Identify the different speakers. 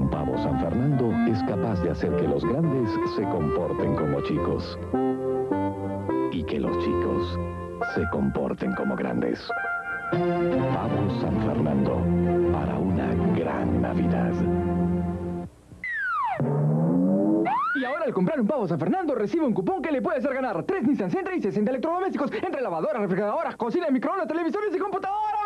Speaker 1: Pavo San Fernando es capaz de hacer que los grandes se comporten como chicos. Y que los chicos se comporten como grandes. Pavo San Fernando, para una gran Navidad.
Speaker 2: Y ahora al comprar un Pavo San Fernando recibe un cupón que le puede hacer ganar 3 Nissan Sentra y 60 electrodomésticos entre lavadoras, refrigeradoras, cocina, microondas, televisores y computadoras.